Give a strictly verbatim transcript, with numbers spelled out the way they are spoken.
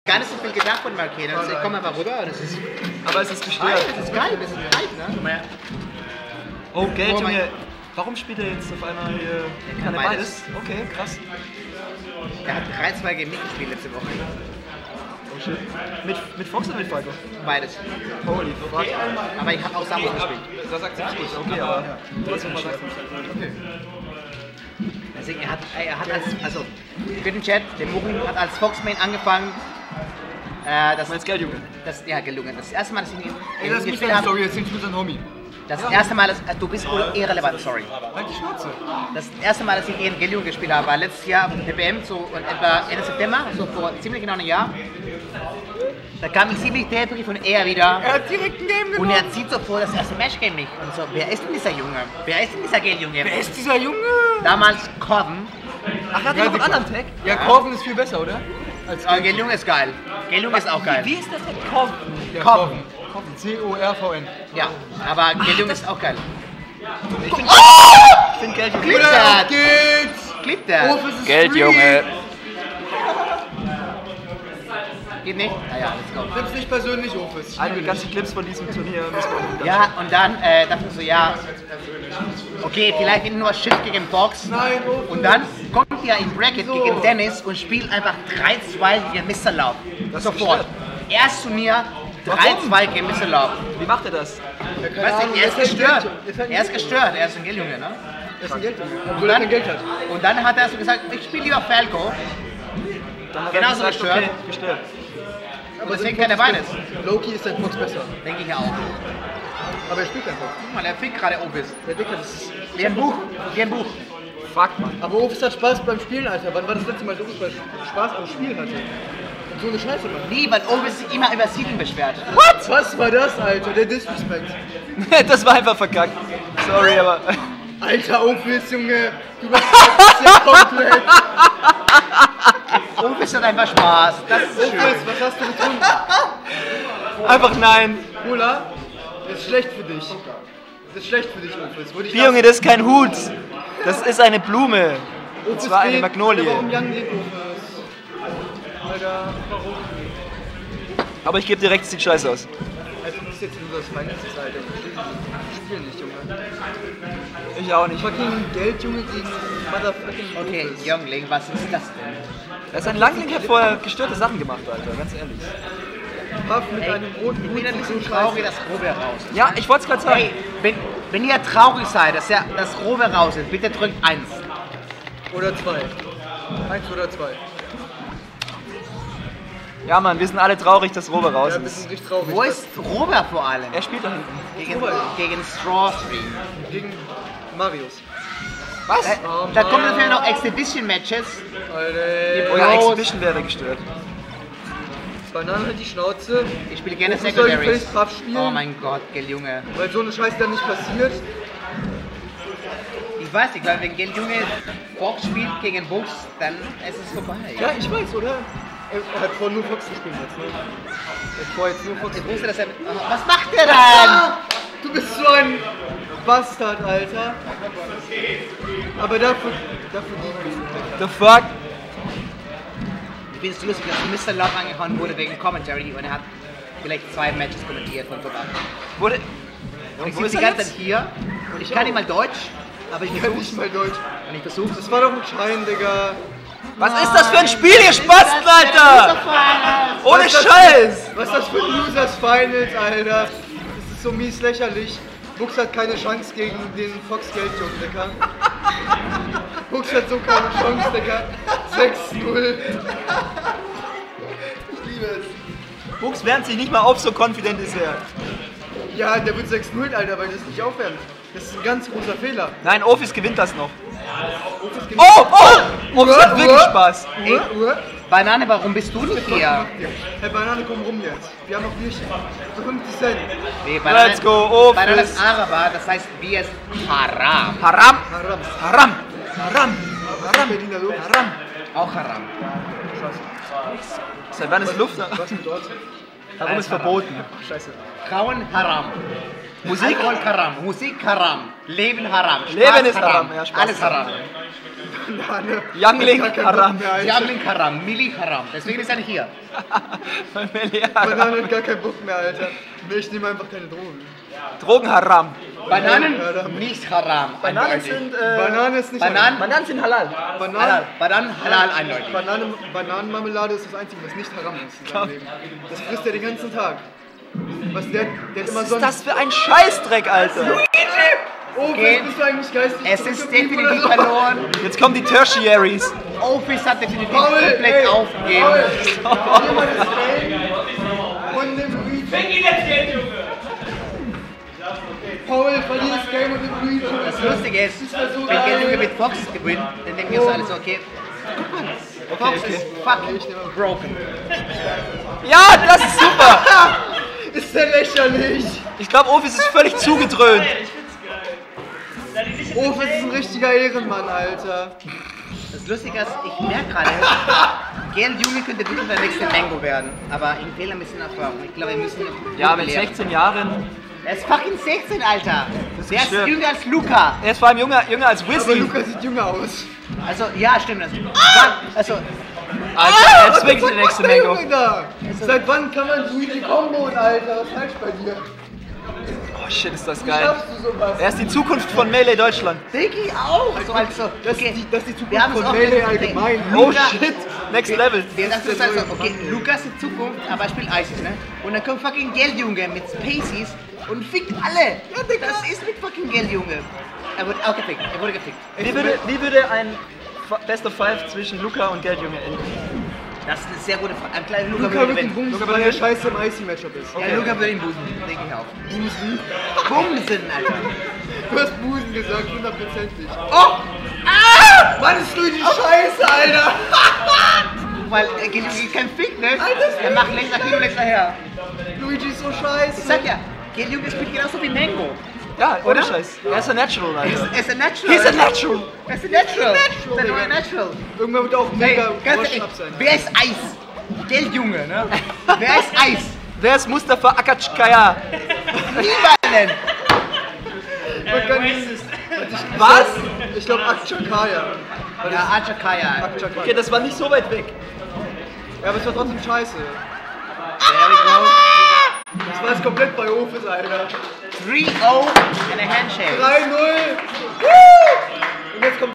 Gar nicht so viel gedacht von Markene. Also ich komme einfach rüber. Das ist aber es ist gestört. geil, das ist geil, das ist geil, ne? Oh, Geld, oh, Junge. Warum spielt er jetzt auf einmal hier? Kann er beides? Okay, krass. Er hat drei zwei gegen mich gespielt letzte Woche. Oh shit. Mit, mit Fox oder mit Falco? Beides. Holy fuck. Aber ich habe auch Samus gespielt. Das akzeptiere ich, okay, aber trotzdem mal sagen. Okay. Deswegen, er hat, er hat als, also für den Chat, der Murin hat als Foxmain angefangen. Äh, das Meinst Geld, Junge? Das, ja, gelungen. Das erste Mal, dass ich ihn Ey, lass mich deine Story erzählen, ich bin sein Homie. Das erste Mal, dass, du bist irrelevant, sorry. Halt die Schnauze. Das erste Mal, dass ich gegen Gelung gespielt habe, war letztes Jahr auf der P B M, so etwa Ende September, so vor ziemlich genau einem Jahr. Da kam ich ziemlich debris von er wieder. Er hat direkt ein Game Und genommen. er zieht so vor das erste Match gegen mich. Und so, wer ist denn dieser Junge? Wer ist denn dieser Geljunge? Wer ist dieser Junge? Damals Corven. Ach, er hat Ja, noch einen die- anderen Tag? Ja, Korven ist viel besser, oder? Als Aber Geljunge ist geil. Geljunge ist auch geil. Wie ist das denn? Korven? Ja, Korven. Korven. C O R V N. Ja, aber Geljunge ist auch geil. Ich finde find Geld, Junge. Clip Bruder, that! auf geht's! Clip that! Office ist Geld, free. Junge. Geht nicht? Ah ja, let's go. Nimm's nicht persönlich, Office. Ich Eine liebe ganze dich. Clips von diesem Turnier müssen wir unbedingt Ja, und dann äh, dachte ich so, ja, okay, vielleicht bin ich nur Shit gegen Box. Nein, Office. Und dann kommt er in Bracket gegen Dennis und spielt einfach drei zwei gegen Mister Love. Das ist Sofort. gestört. Erstes Turnier, drei zwei gegen Mister Love. Wie macht er das? Ja, keine Weißt Ahnung, du, er ist halt ein gestört. Geld- er ist halt ein Er ist Geld- gestört, er ist ein Geljunge, ne? Er ist ein Geld, obwohl Und er dann, kein Geld hat. und dann hat er so gesagt, ich spiele lieber Falco. Dann hat Genau er so gesagt, gestört. okay, gestört. Und deswegen kann er beides. Loki ist ein Fox besser. Denke ich auch. Aber er spielt einfach. Guck mal, er fickt gerade Opis. Der Dicker, das ist... Wie ein Buch, wie ein Buch. Fuck, Mann. Aber Office hat Spaß beim Spielen, Alter. Wann war das letzte Mal, dass Office Spaß am Spielen hatte? Und so eine Scheiße, Mann. Nie, weil Opis sich immer über Seeden beschwert. What? Was war das, Alter? Der Disrespect. Das war einfach verkackt. Sorry, aber... Alter, Office, Junge. Du machst das ja komplett. Opis hat einfach Spaß. Das ist schön. Office, was hast du getrunken? Einfach nein. Cola? Das ist schlecht für dich. Das ist schlecht für dich, Office. Würde ich Hier, Junge, das ist kein Hut. Das ist eine Blume. Office das war eine geht, Magnolie. aber Warum Young geht, Office? Alter, warum? Aber ich gebe direkt die Scheiße aus. Also, du bist jetzt nur das Feindstes, Alter. Ich verstehe das Spiel nicht, Junge. Ich auch nicht. Fucking Geld, Junge, gegen Motherfucking Okay, Office. Jungling, was ist das denn? Er ist ein Langling, hat vorher gestörte Sachen gemacht, Alter, ganz ehrlich. Puff mit Ey, einem roten ich Hut bin ein sieht bisschen so traurig, scheiße. dass Robe raus ist. Ja, ich wollte es gerade sagen. Hey, wenn, wenn ihr traurig seid, dass, ja, dass Robe raus ist, bitte drückt eins. Oder zwei. Eins oder zwei. Ja, Mann, wir sind alle traurig, dass Robe raus Ja, wir ist. sind richtig traurig. Wo ist Robe vor allem? Er spielt da hinten. Gegen, gegen Strawstream. Gegen Marius. Was? Äh, da kommen natürlich noch Exhibition-Matches. Alter. Oh ja, Bros. Exhibition wäre gestört. Banane hat die Schnauze. Ich spiele gerne Wofür soll die Secondaries. Face Puff spielen? Oh mein Gott, Geljunge. Weil so eine Scheiße dann nicht passiert. Ich weiß nicht, weil wenn Geljunge Fox spielt gegen Buchs, dann ist es vorbei. Ja, ich weiß, oder? Er er hat vorher nur Fox gespielt jetzt, ne? Er hat vorher jetzt nur Fox Ich gespielt. wusste, dass er... Oh, was macht er denn? Ah, du bist so ein Bastard, Alter. Aber dafür, dafür liebe ich ihn. The fuck? Ich finde es lustig, dass Mister Love angehauen wurde wegen Commentary und er hat vielleicht zwei Matches kommentiert von vorbei. Wurde... Und ich Wo sitze ist die er ganze jetzt? Zeit hier und ich kann nicht mal Deutsch, aber ich Ich kann versuch's. nicht mal Deutsch. Und ich versuch's. Das war doch ein Schein, Digga. Was ist das für ein Spiel, ihr Spasten, Alter? Ohne Was ist das- Scheiß! Was ist das für ein Losers Finals, Alter? Das ist so mies lächerlich. Bux hat keine Chance gegen den Fox Geldjunge, Digga. Bux hat so keine Chance, Digga. sechs null. Ich liebe es. Buchs wärmt sich nicht mal auf, so confident ist er. Ja, der wird sechs null, Alter, weil das nicht aufwärmt. Das ist ein ganz großer Fehler. Nein, Office gewinnt das noch. Office gibt- Oh, oh! Office Uhr, hat wirklich Uhr. Spaß. Uhr, Uhr. Banane, warum bist du nicht hier? Hey, Banane, komm rum jetzt. Wir haben noch Bierchen. Für fünfzig Cent. Nee, Banane, Let's go, Banane Office. ist Araber, das heißt Bier ist Haram. Haram! Haram. Haram! Haram! Haram, Berliner Luft. Haram! Auch Haram. Scheiße. Seit wann ist Luft da? Was mit dort? Warum Alles ist verboten? Scheiße. Frauen haram. Musik? Alkohol haram. Musik haram. Leben haram. Spaß Leben ist haram, ja, Spaß Alles ist haram. haram. Banane. Youngling Gar kein haram. Bock mehr, Alter. Diabling haram. Milli haram. Deswegen ist er nicht hier. Banane hat gar keinen Bock mehr, Alter. Nee, ich nehme einfach keine Drogen. Drogen haram. Bananen Haram. nicht haram. Bananen eindeutig. sind, äh, Banane ist nicht Bananen- Bananen sind halal. Bananen, Halal. Bananen halal eindeutig. Banane, Bananenmarmelade ist das Einzige, was nicht haram ist in seinem Leben. Das frisst er den ganzen Tag. Was der, der hat immer Was so ist das für ein Scheißdreck, Alter? Oh, Okay. bist du eigentlich geistig? Es ist zurückgeblieben definitiv oder so? verloren. Jetzt kommen die Tertiaries. Office hat definitiv Paul, komplett ey, aufgegeben. Paul, verlier mal das Game und nimm Luigi. Fäng ihn jetzt Geld, Junge! Paul, verlier das Game und nimm Luigi. Das Lustige ist, Das so wenn geil. Geldjunge mit Fox gewinnt, dann denken wir so alles so, okay, Fox okay. ist fucking broken. Ja, das ist super. Ist der lächerlich? Ich glaube, Office ist völlig zugedröhnt. Ofis ist ein richtiger Ehrenmann, Alter. Das Lustige ist, ich merke gerade, Geldjunge könnte wirklich der nächste Mango werden, aber ihm fehlt ein bisschen Erfahrung. Ich glaube, wir müssen Ja, mit lehren. sechzehn Jahren. Er ist fucking sechzehn, Alter. Der ist gestört. jünger als Luca. Er ist vor allem jünger, jünger als Aber Wizzy. Luca sieht jünger aus. Also, ja, stimmt das. Also, Also, er ist wirklich der nächste Was macht der Mango. Junge da? Seit wann kann man Luigi komboen, Alter? Was ist falsch bei dir? Oh shit, ist das Wie geil. schaffst du sowas? Er ist die Zukunft von Melee Deutschland. Diggi auch. So, also, Das okay. ist die, das ist die Wir haben Zukunft es von auch Melee gesehen. allgemein. Oh Luca- shit, next level. Wir dachten uns der also, neue okay, Mann. Lukas in Zukunft, aber er spielt Isis, ne? Und dann kommt fucking Geldjunge mit Spaceys und fickt alle. Ja, das ist mit fucking Geldjunge. Er wurde auch gefickt, er wurde gefickt. Wie würde, wie würde ein F- Best of Five zwischen Luca und Geldjunge enden? Das ist eine sehr gute Frage. Ein kleiner Luca, Luca würde wird ihn gewinnen. bumsen, Luca weil wird er ihn- scheiße im Icy-Matchup ist. Ja, Luca würde ihn busen, denke ich auch. Busen? Bumsen, Alter. Du hast Busen gesagt, hundertprozentig. Oh! Ah! Mann, ist Luigi scheiße, Alter! Weil er Geldjunge kein Fick, ne? Er macht längst hin und längst her. Luigi ist so scheiße. Ich sag ja, Geldjunge spielt genauso wie Mango. Ja, ohne Oder? Scheiß. Er ist ein Natural, Er ist, Alter. er ist ein Natural. He's a natural. Er ist ein Natural. Natural, Er ist ein neuer Digga. Natural. Irgendwann wird er auch Hey, mega ganz ehrlich, Wash-Up sein. wer ist Eis? Geldjunge, ne? Wer ist Eis? Wer ist Mustafa Akatschkaya? Niemanden! Man kann Was? Ich glaube Akchakaya. Ja, Achakaya. Akchakaya. Okay, das war nicht so weit weg. Ja, aber es war trotzdem scheiße. There we go. Das war jetzt komplett bei Ofis, Alter. three oh and a handshake. drei null. Und jetzt kommt